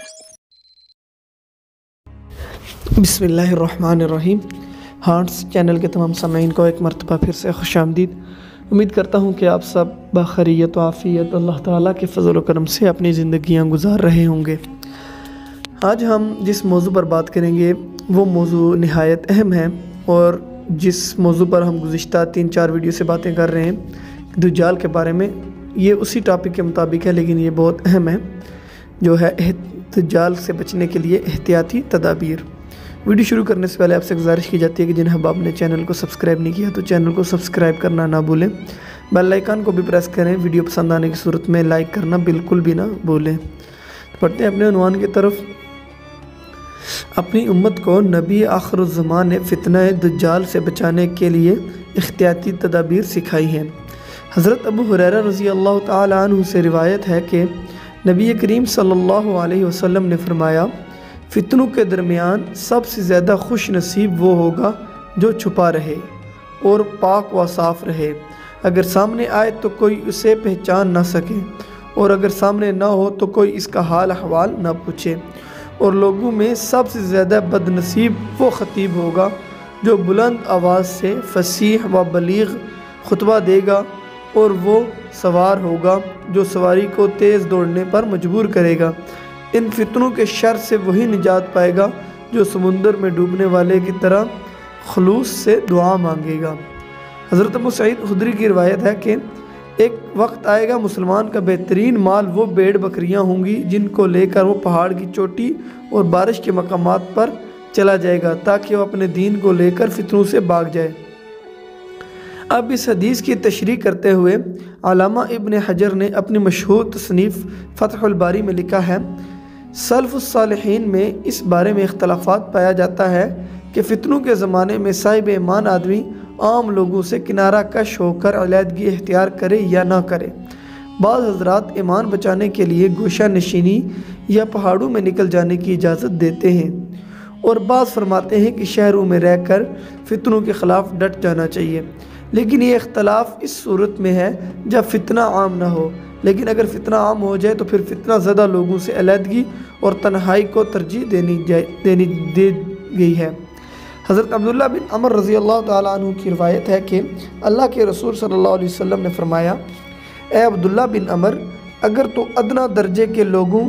बिस्मिल्लाहिर्रहमानिर्रहीम। Hearts channel के तमाम सामीन को एक मरतबा फिर से खुशामदीद। उम्मीद करता हूँ कि आप सब बखैरियत व आफ़ियत अल्लाह ताला के फ़ज़ल व करम से अपनी ज़िंदगियाँ गुजार रहे होंगे। आज हम जिस मौजू पर बात करेंगे वो मौजू नहायत अहम है, और जिस मौजू पर हम गुज़िश्ता 3-4 वीडियो से बातें कर रहे हैं दज्जाल के बारे में, ये उसी टॉपिक के मुताबिक है, लेकिन ये बहुत अहम है, जो है दज्जाल से बचने के लिए एहतियाती तदाबीर। वीडियो शुरू करने से पहले आपसे गुजारिश की जाती है कि जिन अहबाब ने चैनल को सब्सक्राइब नहीं किया तो चैनल को सब्सक्राइब करना ना भूलें, बेल आइकन को भी प्रेस करें। वीडियो पसंद आने की सूरत में लाइक करना बिल्कुल भी ना भूलें। पढ़ते हैं अपने उन्वान की तरफ। अपनी उम्मत को नबी आखिरुज़्ज़मान ने फितना दज्जाल से बचाने के लिए एहतियाती तदाबीर सिखाई हैं। हज़रत अबू हुरैरा रज़ी अल्लाह तआला अन्हु से रिवायत है कि नबी करीम सल्लल्लाहु अलैहि वसल्लम ने फरमाया, फितनों के दरमियान सबसे ज़्यादा खुश नसीब वो होगा जो छुपा रहे और पाक व साफ़ रहे। अगर सामने आए तो कोई उसे पहचान ना सके, और अगर सामने ना हो तो कोई इसका हाल अहवाल ना पूछे। और लोगों में सबसे ज़्यादा बदनसीब वो ख़तीब होगा जो बुलंद आवाज़ से फसीह व बलीग खुतबा देगा, और वो सवार होगा जो सवारी को तेज़ दौड़ने पर मजबूर करेगा। इन फितनों के शर से वही निजात पाएगा जो समुंदर में डूबने वाले की तरह खलूस से दुआ मांगेगा। हज़रत अबू सईद खुदरी की रिवायत है कि एक वक्त आएगा मुसलमान का बेहतरीन माल वो भेड़ बकरियां होंगी जिनको लेकर वो पहाड़ की चोटी और बारिश के मकामात पर चला जाएगा ताकि वो अपने दीन को लेकर फितनों से भाग जाए। अब इस हदीस की तशरीह करते हुए अल्लामा इब्न हजर ने अपनी मशहूर तसनीफ़ फ़तहुल बारी में लिखा है, सल्फ़ुस सालिहीन में इस बारे में इख्तलाफात पाया जाता है कि फ़ितनों के ज़माने में साहिब ईमान आदमी आम लोगों से किनारा कश होकर अलहदगी इख्तियार करे या ना करे। बाज़ हज़रात ईमान बचाने के लिए गोशा नशीनी या पहाड़ों में निकल जाने की इजाज़त देते हैं, और बाज़ फरमाते हैं कि शहरों में रहकर फ़ितनों के ख़िलाफ़ डट जाना चाहिए। लेकिन ये इख्तलाफ इस सूरत में है जब फ़ितना आम ना हो, लेकिन अगर फ़ितना आम हो जाए तो फिर फ़ितना ज़्यादा लोगों से अलहदगी और तन्हाई को तरजीह दे गई है। हज़रत अब्दुल्ला बिन अमर रज़ी अल्लाह ताला अन्हु की रिवायत है कि अल्लाह के रसूल सल्लल्लाहु अलैहि वसल्लम ने फरमाया, ए अब्दुल्ला बिन अमर, अगर तो अदना दर्जे के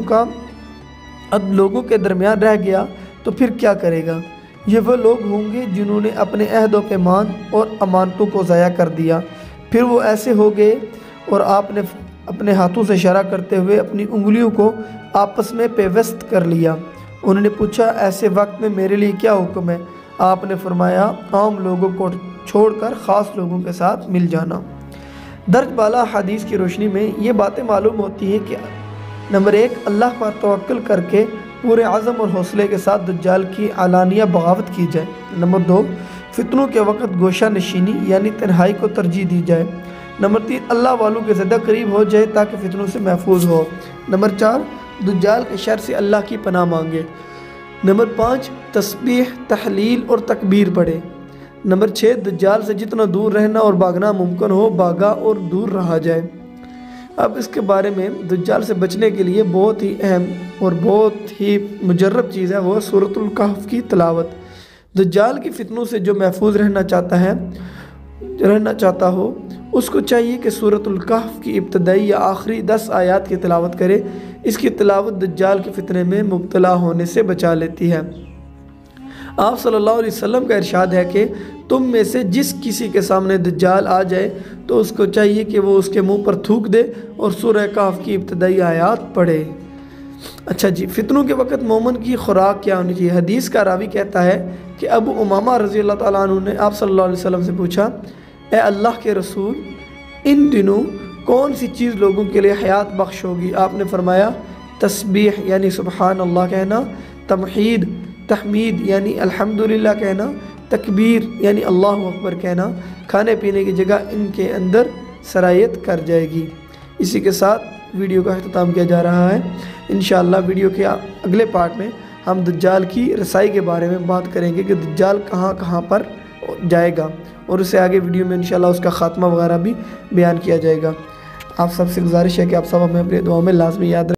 लोगों के दरमियान रह गया तो फिर क्या करेगा? ये वो लोग होंगे जिन्होंने अपने अहद व पैमान और अमानतों को ज़ाया कर दिया। फिर वो ऐसे हो गए, और आपने अपने हाथों से इशारा करते हुए अपनी उंगलियों को आपस में पेवस्त कर लिया। उन्होंने पूछा, ऐसे वक्त में मेरे लिए क्या हुक्म है? आपने फरमाया, आम लोगों को छोड़कर ख़ास लोगों के साथ मिल जाना। दर्ज बाला हदीस की रोशनी में ये बातें मालूम होती हैं कि नंबर 1, अल्लाह पर तवक्कुल करके पूरे आज़म और हौसले के साथ दज्जाल की आलानिया बगावत की जाए। नंबर 2, फितनों के वक़्त गोशा नशीनी यानी तन्हाई को तरजीह दी जाए। नंबर 3, अल्लाह वालों के ज़्यादा करीब हो जाए ताकि फितनों से महफूज हो। नंबर 4, दज्जाल के शर से अल्लाह की पनाह मांगे। नंबर 5, तस्बीह, तहलील और तकबीर पढ़े। नंबर 6, दज्जाल से जितना दूर रहना और भागना मुमकिन हो भागा और दूर रहा जाए। अब इसके बारे में दज्जाल से बचने के लिए बहुत ही अहम और बहुत ही मुजर्रब चीज़ है वो सूरतुल कहफ की तिलावत। दज्जाल की फितनों से जो महफूज रहना चाहता हो उसको चाहिए कि सूरतुल कहफ की इब्तदाई या आखिरी 10 आयात की तिलावत करे। इसकी तिलावत दज्जाल के फितने में मुब्तला होने से बचा लेती है। आप सल्लल्लाहु अलैहि वसल्लम का इरशाद है कि तुम में से जिस किसी के सामने दज्जाल आ जाए तो उसको चाहिए कि वो उसके मुंह पर थूक दे और सूरह कहफ की इब्तदाई आयात पढ़े। अच्छा जी, फितनों के वक़्त मोमन की खुराक क्या होनी चाहिए? हदीस का रावी कहता है कि अबू उमामा रज़ी अल्लाह ताला अन्हु ने आप सल्लल्लाहु अलैहि वसल्लम से पूछा, ए अल्लाह के रसूल, इन दिनों कौन सी चीज़ लोगों के लिए हयात बख्श होगी? आपने फरमाया, तस्बीह यानी सुबहान अल्लाह कहना, तमहीद तहमीद यानी अल्हम्दुलिल्लाह कहना, तकबीर यानी अल्लाहु अकबर कहना। खाने पीने की जगह इनके अंदर सरायत कर जाएगी। इसी के साथ वीडियो का अख्ताम किया जा रहा है। इंशाअल्लाह वीडियो के अगले पार्ट में हम दज्जाल की रसाई के बारे में बात करेंगे कि दज्जाल कहाँ कहाँ पर जाएगा, और उससे आगे वीडियो में इंशाअल्लाह उसका ख़ात्मा वगैरह भी बयान किया जाएगा। आप सबसे गुजारिश है कि आप सब हमें अपनी दुआ में लाजमी याद